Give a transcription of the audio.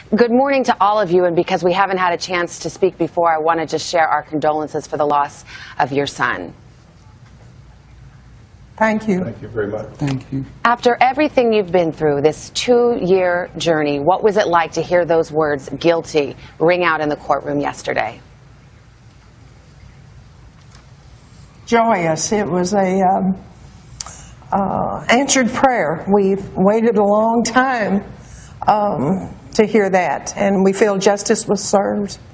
Good morning to all of you, and because we haven't had a chance to speak before, I want to just share our condolences for the loss of your son. Thank you. Thank you very much. Thank you. After everything you've been through, this 2-year journey, what was it like to hear those words, guilty, ring out in the courtroom yesterday? Joyous. It was a answered prayer. We've waited a long time to hear that, and we feel justice was served.